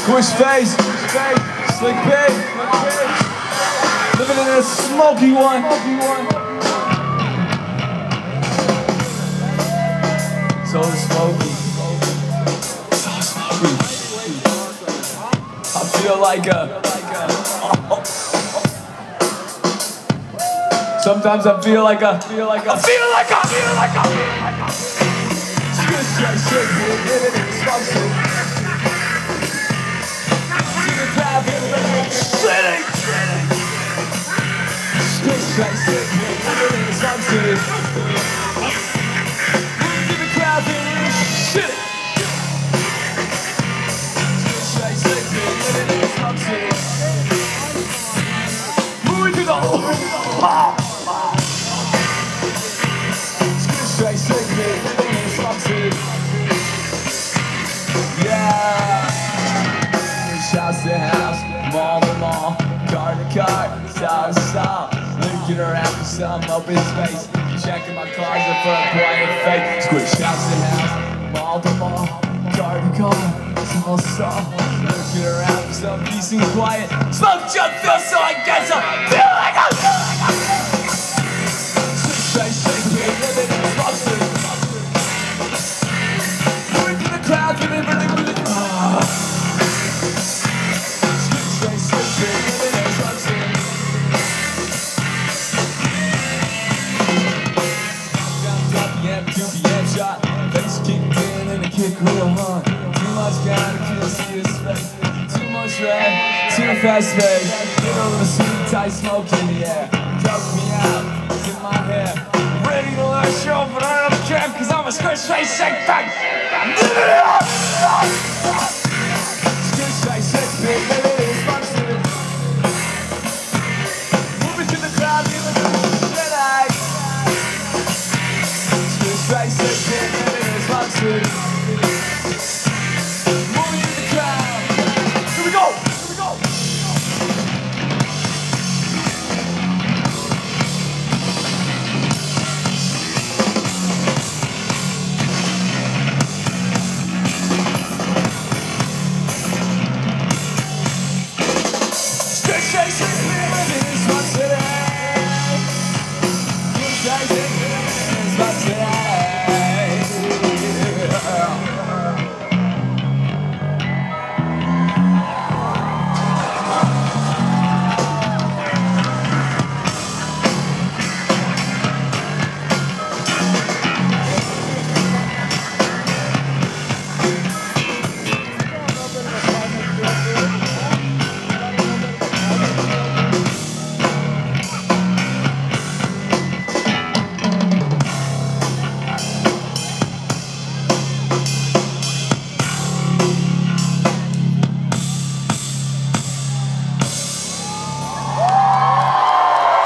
Squished face, slick pig, living in a Smokey one. So Smokey, I feel like a. Sometimes I feel like a. House to house, mall to mall, car to car, style to style. Looking around for some open space, checking my closet for a quiet face. Squished house to house, mall to mall, car to car, style to style. Looking around for some peace and quiet. Smoke jump feels so I guess I feel like I'm living in a smoke city. Moving through the crowd, really. Kick real hard. Too much gotta kill, see his face. Too much red, too fast pace. Middle of the sweet, tight smoke in the air. Choke me out, it's in my hair. Ready to learn show, but I don't care, cause I'm a squished face shake back. Live it up! Squished face shake big, living in his box city. Moving to the crowd, feeling the shit like. Squished face shake big, living in his box city.